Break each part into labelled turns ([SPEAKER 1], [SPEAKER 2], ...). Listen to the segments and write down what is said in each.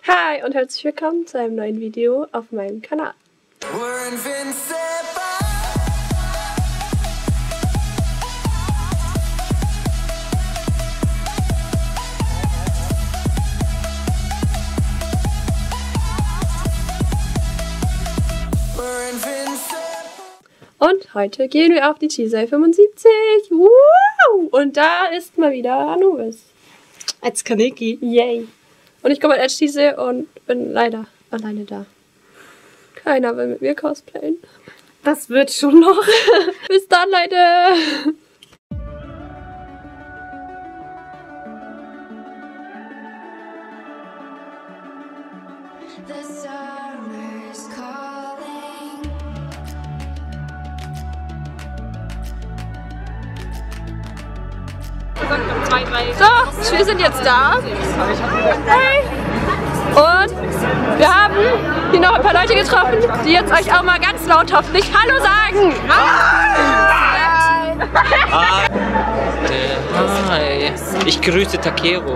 [SPEAKER 1] Hi und herzlich willkommen zu einem neuen Video auf meinem Kanal. Und heute gehen wir auf die Cheesy 75. Wow! Und da ist mal wieder Anubis.
[SPEAKER 2] Als Kaneki.
[SPEAKER 1] Yay! Und ich komme als Cheesy und bin leider alleine da. Keiner will mit mir cosplayen.
[SPEAKER 2] Das wird schon noch.
[SPEAKER 1] Bis dann, Leute! So, wir sind jetzt da. Hey. Und wir haben hier noch ein paar Leute getroffen, die jetzt euch auch mal ganz laut hoffentlich Hallo sagen.
[SPEAKER 3] Hi. Ich grüße Takeru.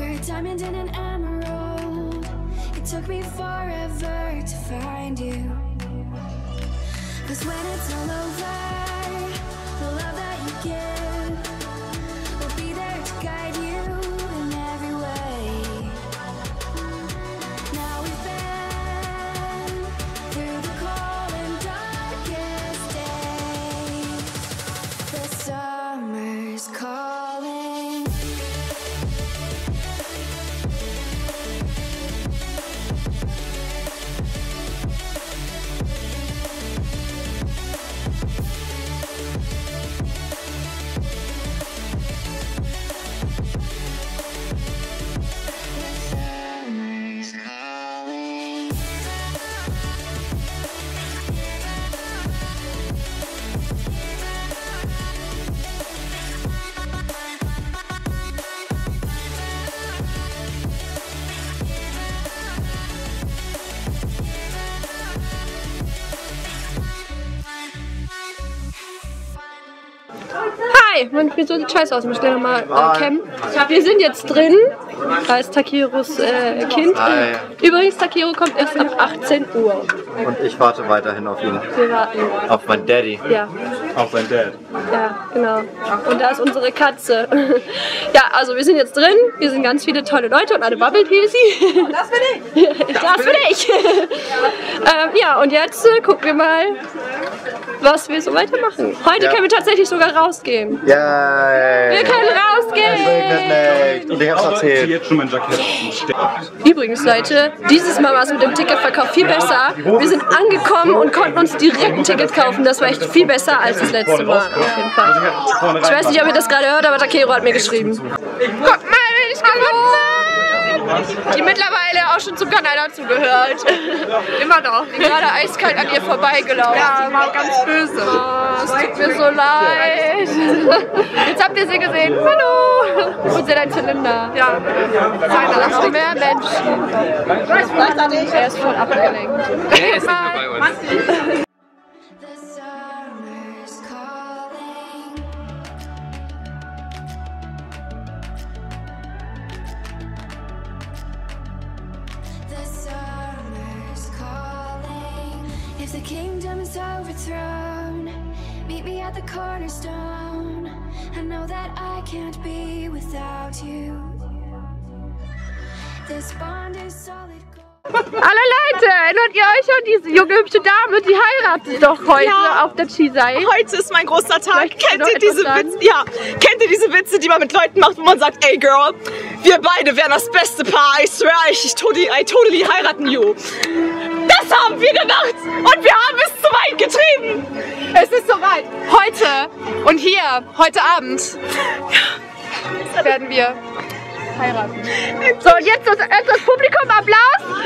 [SPEAKER 1] Hi, so sieht scheiße aus. Ich muss schnell nochmal cammen. Wir sind jetzt drin. Da ist Takeros Kind.
[SPEAKER 4] Hi.
[SPEAKER 1] Übrigens, Takeru kommt erst ab 18 Uhr.
[SPEAKER 4] Und ich warte weiterhin auf ihn.
[SPEAKER 1] Wir warten.
[SPEAKER 4] Auf meinen Daddy.
[SPEAKER 1] Ja.
[SPEAKER 4] Auf meinen Dad.
[SPEAKER 1] Ja, genau. Und da ist unsere Katze. Ja, also wir sind jetzt drin. Wir sind ganz viele tolle Leute und alle Bubble Pilsi.
[SPEAKER 2] Das bin ich!
[SPEAKER 1] Das bin ich! Ja, und jetzt gucken wir mal, was wir so weitermachen. Heute können wir tatsächlich sogar rausgehen.
[SPEAKER 4] Yay!
[SPEAKER 1] Wir können rausgehen!
[SPEAKER 4] Es regnet nicht. Und ich hab's erzählt.
[SPEAKER 5] Jetzt schon mein Jackett.
[SPEAKER 1] Übrigens, Leute, dieses Mal war es mit dem Ticketverkauf viel besser. Wir sind angekommen und konnten uns direkt ein Ticket kaufen. Das war echt viel besser als das letzte Mal. Auf jeden Fall. Ich weiß nicht, ob ihr das gerade hört, aber Takeru hat mir geschrieben. Guck mal, wen ich gefunden habe! Die mittlerweile auch schon zum Kanal dazugehört. Immer noch. Die gerade eiskalt an ihr vorbeigelaufen.
[SPEAKER 2] Ja, war ganz böse.
[SPEAKER 1] Oh, es tut mir so leid. Jetzt habt ihr sie gesehen. Hallo! Und sie hat einen Zylinder.
[SPEAKER 2] Ja,
[SPEAKER 1] Seine noch mehr Menschen. Er ist voll abgelenkt.
[SPEAKER 3] Er ist nicht mehr bei uns.
[SPEAKER 6] If the kingdom is overthrown, meet me at the cornerstone. I know that I can't be without you. This bond is solid gold.
[SPEAKER 1] Alle Leute, erinnert ihr euch an diese junge hübsche Dame, die heiratet doch heute auf der Cheesy?
[SPEAKER 2] heute ist mein großer Tag.
[SPEAKER 1] Möchtest du
[SPEAKER 2] Kennt
[SPEAKER 1] noch
[SPEAKER 2] ihr
[SPEAKER 1] etwas
[SPEAKER 2] diese
[SPEAKER 1] sagen?
[SPEAKER 2] Witze? Ja, kennt ihr diese Witze, die man mit Leuten macht, wo man sagt, ey Girl, wir beide wären das beste Paar. I swear, I totally heiraten you. Das haben wir gemacht und wir haben es zu weit getrieben.
[SPEAKER 7] Es ist soweit. Heute und hier, heute Abend, werden wir heiraten.
[SPEAKER 1] So, und jetzt das Publikum Applaus.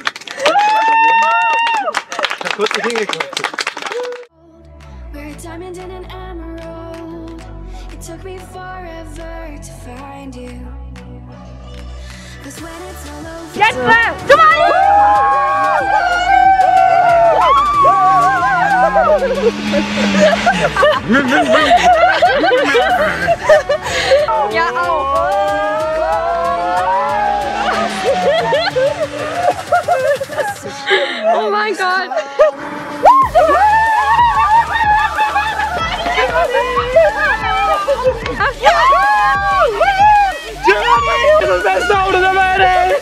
[SPEAKER 4] Ich hab kurz nicht hingeguckt.
[SPEAKER 6] We're a diamond and an emerald. It took me forever to find you. 'Cause when it's all over.
[SPEAKER 1] Jetzt, komm mal! Ja, auch. Oh mein Gott.
[SPEAKER 5] Das ist das beste Auto der Welt, ey!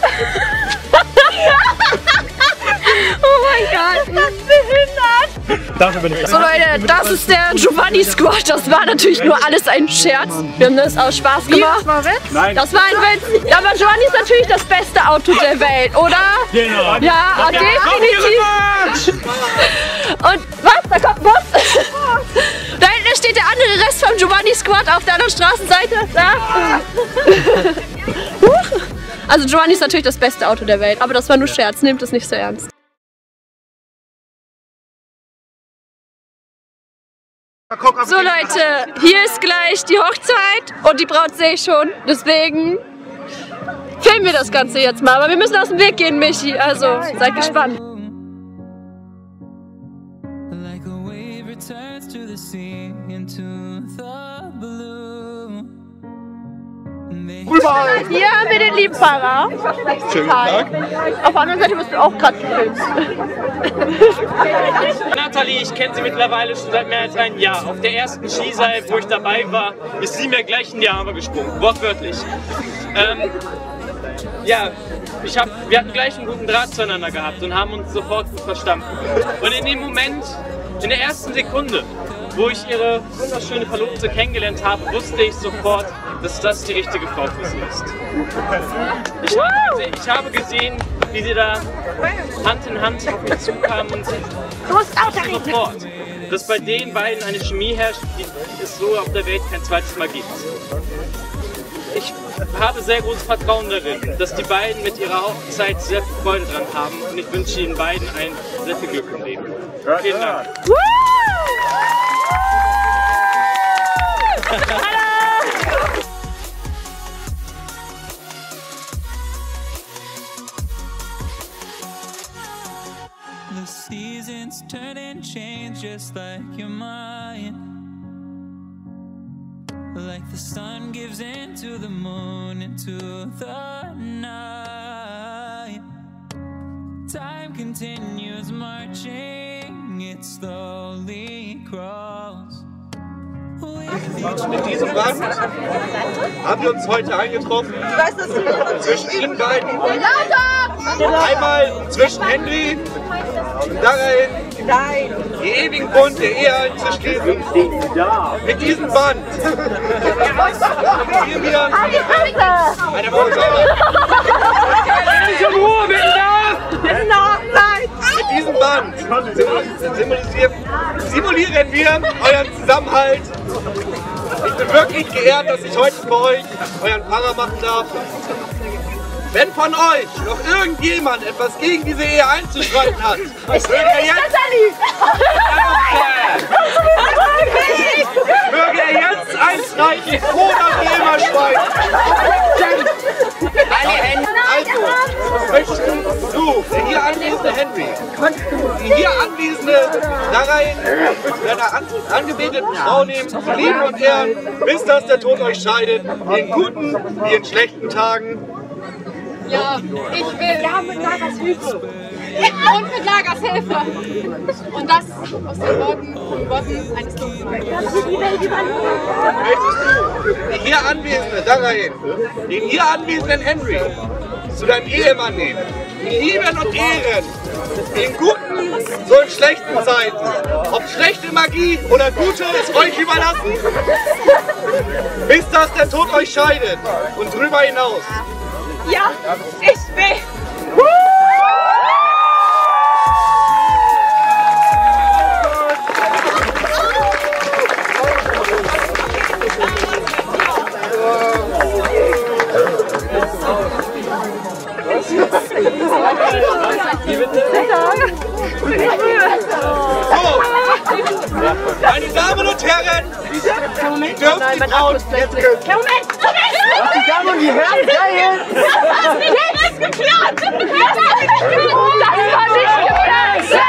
[SPEAKER 1] Oh mein Gott. Das ist behindert.
[SPEAKER 5] Dafür bin ich
[SPEAKER 1] So Leute, das ist der Giovanni Squad. Das war natürlich nur alles ein Scherz. Wir haben das aus Spaß gemacht.
[SPEAKER 5] Nein.
[SPEAKER 1] Das war ein Witz. Ja, aber Giovanni ist natürlich das beste Auto der Welt, oder?
[SPEAKER 5] Genau.
[SPEAKER 1] Ja, definitiv. Und was? Da kommt ein Bus. Da hinten steht der andere Rest vom Giovanni Squad auf der anderen Straßenseite. Da. Also Giovanni ist natürlich das beste Auto der Welt, aber das war nur Scherz. Nehmt es nicht so ernst. So Leute, hier ist gleich die Hochzeit und die Braut sehe ich schon. Deswegen filmen wir das Ganze jetzt mal. Aber wir müssen aus dem Weg gehen, Michi. Also seid gespannt.
[SPEAKER 5] Überall.
[SPEAKER 1] Hier haben wir den Liebfahrer.
[SPEAKER 4] Schönen guten Tag.
[SPEAKER 1] Auf der anderen Seite wirst du auch gerade gefilmt.
[SPEAKER 3] Nathalie, ich kenne sie mittlerweile schon seit mehr als einem Jahr. Auf der ersten Skiseil, wo ich dabei war, ist sie mir gleich in die Arme gesprungen, wortwörtlich. Ja, wir hatten gleich einen guten Draht zueinander gehabt und haben uns sofort gut verstanden. Und in dem Moment, in der ersten Sekunde, wo ich ihre wunderschöne Verlobte kennengelernt habe, wusste ich sofort, dass das die richtige Frau für sie ist. Ich habe gesehen, wie sie da Hand in Hand auf mich zukamen und sofort, dass bei den beiden eine Chemie herrscht, die es so auf der Welt kein zweites Mal gibt. Ich habe sehr großes Vertrauen darin, dass die beiden mit ihrer Hochzeit sehr viel Freude dran haben und ich wünsche ihnen beiden sehr viel Glück im Leben. Vielen Dank.
[SPEAKER 8] The seasons turn and change just like your mind. Like the sun gives into the moon, into the night. Time continues marching, it slowly crawls.
[SPEAKER 9] In diesem Band haben wir uns heute eingetroffen zwischen Ihnen beiden. Einmal zwischen Henry und Darren, die ewigen Bund der Ehe einzuschließen. Mit diesem Band hier wir eine Mit diesem Band simulieren wir euren Zusammenhalt. Ich bin wirklich geehrt, dass ich heute für euch euren Pfarrer machen darf. Wenn von euch noch irgendjemand etwas gegen diese Ehe einzuschreiten hat, möge er jetzt einschreiten oder wie immer schweigen. Also, möchtest du, der hier anwesende Henry, die hier anwesende Darren, deiner angebeteten Frau nehmen, lieben und ehren, bis dass der Tod euch scheidet, in guten wie in schlechten Tagen.
[SPEAKER 7] Ja, ich will. Ja, mit Lagers Hilfe. Und mit Lagers Hilfe. Und das aus den Worten eines Toten.
[SPEAKER 9] Möchtest du, die hier anwesende Darren, den hier anwesenden Henry, zu deinem Ehemann nehmen, lieben und ehren, in guten, so in schlechten Zeiten, ob schlechte Magie oder gute, ist euch überlassen, bis dass der Tod euch scheidet und drüber hinaus.
[SPEAKER 2] Ja, ich will.
[SPEAKER 9] Meine Damen und Herren, die dürfen die Braut jetzt küssen.
[SPEAKER 5] Die Damen und die Herren, geil!
[SPEAKER 2] Das ist geplant!
[SPEAKER 1] Das war nicht geplant!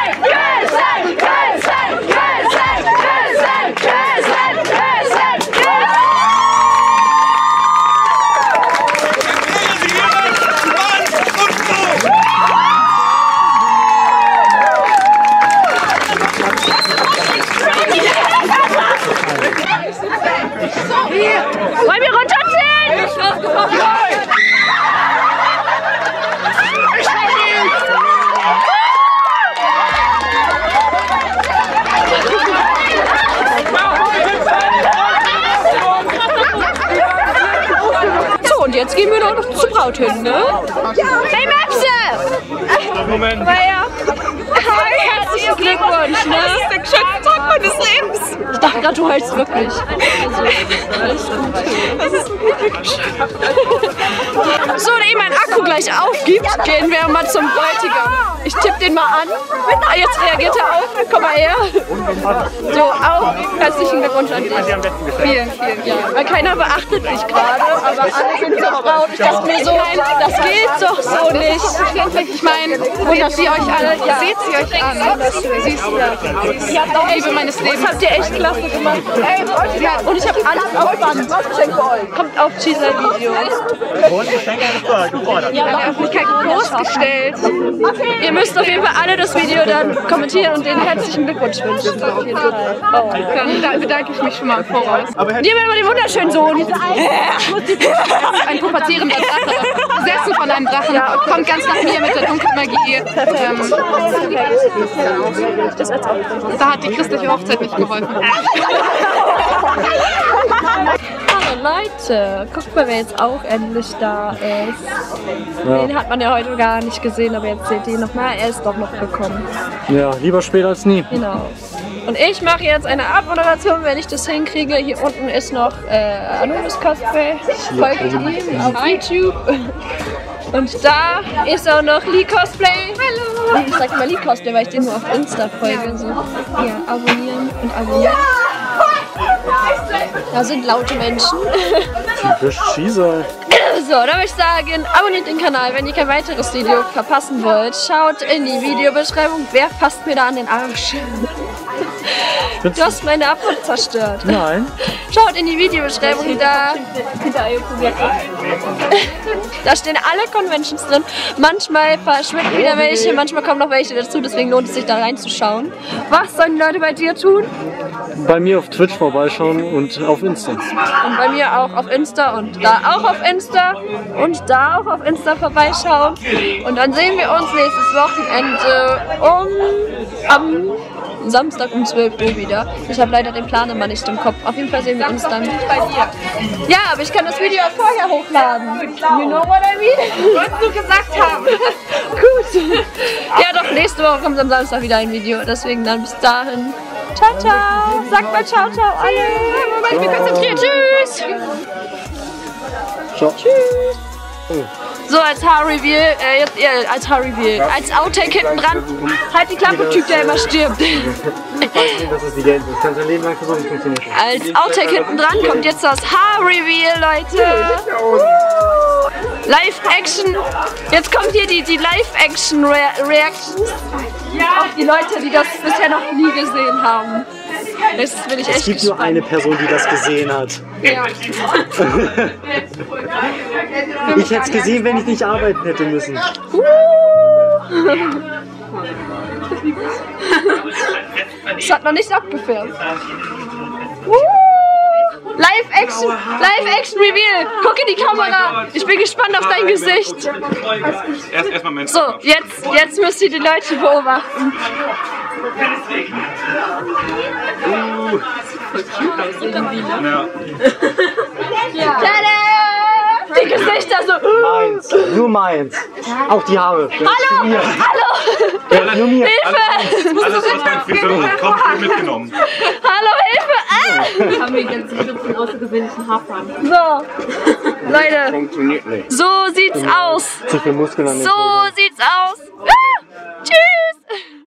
[SPEAKER 1] Krauthünde. Hey Möpse!
[SPEAKER 3] Moment.
[SPEAKER 1] Herzlichen Glückwunsch, ne?
[SPEAKER 2] Das ist der schönste Tag meines Lebens.
[SPEAKER 1] Ich dachte gerade, du heulst wirklich. So, da mein Akku gleich aufgibt, gehen wir mal zum Bräutigam. Ich tippe den mal an. Jetzt reagiert er auf. Komm mal her. So, auch herzlichen Glückwunsch an dich. Vielen, vielen, ja. Weil keiner beachtet dich gerade, aber alle sind so Frauen. Ich dachte mir so, das geht doch so nicht. Ich meine, wundert sie euch alle? Ja. Seht sie euch an? Siehst du das? Ihr habt auch Liebe meines Lebens. Das habt ihr echt klasse gemacht. Ja, und ich habe alles auf Band. Kommt auf Cheeser-Video. Ja, in der Öffentlichkeit bloßgestellt. Ihr müsst auf jeden Fall alle das Video dann kommentieren und den herzlichen Glückwunsch wünschen. Auf jeden Fall. Oh. Dann bedanke ich mich schon mal im Voraus. Und hier haben wir den wunderschönen Sohn. Ein pupazierender Drache. Besessen von einem Drachen. Kommt ganz nach mir mit der Dunkelmagie. Da hat die christliche Hochzeit nicht geholfen. Hallo Leute, guckt mal, wer jetzt auch endlich da ist. Ja. Den hat man ja heute gar nicht gesehen, aber jetzt seht ihr ihn nochmal, er ist doch noch gekommen.
[SPEAKER 10] Ja, lieber spät als nie.
[SPEAKER 1] Genau. Und ich mache jetzt eine Abmoderation, wenn ich das hinkriege. Hier unten ist noch Anonymous Cosplay. Folgt ihm auf YouTube. Und da ist auch noch Lee Cosplay. Hallo! Ich sag immer Lee Cosplay, weil ich den nur auf Insta folge. So. Ja, abonnieren und abonnieren. Da sind laute Menschen.
[SPEAKER 10] Typisch Cheeser.
[SPEAKER 1] So, dann würde ich sagen, abonniert den Kanal, wenn ihr kein weiteres Video verpassen wollt. Schaut in die Videobeschreibung. Wer fasst mir da an den Arsch? Du hast meine Upload zerstört.
[SPEAKER 10] Nein.
[SPEAKER 1] Schaut in die Videobeschreibung, da stehen alle Conventions drin. Manchmal verschwinden wieder welche, manchmal kommen noch welche dazu, deswegen lohnt es sich da reinzuschauen. Was sollen die Leute bei dir tun?
[SPEAKER 10] Bei mir auf Twitch vorbeischauen und auf Insta.
[SPEAKER 1] Und bei mir auch auf Insta und da auch auf Insta und da auch auf Insta vorbeischauen. Und dann sehen wir uns nächstes Wochenende am Samstag um 12 Uhr wieder. Ich habe leider den Plan immer nicht im Kopf. Auf jeden Fall sehen wir uns dann bei dir. Ja, aber ich kann das Video auch vorher hochladen. You know what I mean? Wolltest du gesagt haben. Gut. Ja doch, nächste Woche kommt am Samstag wieder ein Video. Deswegen dann bis dahin. Ciao, ciao. Sagt mal ciao, ciao alle. Ich bin konzentriert. Tschüss.
[SPEAKER 10] Ciao.
[SPEAKER 1] Tschüss. So, als Haarreveal, als Haarreveal, als Outtake hinten dran, halt die Klappe, Typ, der immer stirbt.
[SPEAKER 10] Ich weiß nicht, dass es die Geld ist. Ich kann dein Leben lang versuchen, funktioniert.
[SPEAKER 1] Als Outtake hinten dran kommt jetzt das Haarreveal, Leute. Live-Action. Jetzt kommt hier die Live-Action-Reactions. Auch die Leute, die das bisher noch nie gesehen haben. Das will ich echt
[SPEAKER 10] Es gibt nur eine Person, die das gesehen hat.
[SPEAKER 1] Ja.
[SPEAKER 10] Ich hätte es gesehen, wenn ich nicht arbeiten hätte müssen.
[SPEAKER 1] Das hat noch nicht abgefärbt. Live-Action Reveal. Guck in die Kamera. Ich bin gespannt auf dein Gesicht. So, jetzt müsst ihr die Leute beobachten. Ja. Die Gesichter so.
[SPEAKER 10] Meins, nur meins. Auch die Haare.
[SPEAKER 1] Hallo! Hallo!
[SPEAKER 10] Ja, nur mir.
[SPEAKER 1] Hilfe!
[SPEAKER 11] Alles, was mein Friseur kommt, wird mitgenommen.
[SPEAKER 1] Hallo, Hilfe!
[SPEAKER 7] Wir haben den ganzen Club von außergewöhnlichen Haarfarben.
[SPEAKER 1] So, Leute,
[SPEAKER 10] Funktioniert nicht.
[SPEAKER 1] so sieht's aus.
[SPEAKER 10] Zu viel Muskeln an den
[SPEAKER 1] So
[SPEAKER 10] Schultern.
[SPEAKER 1] sieht's aus. Ah, tschüss!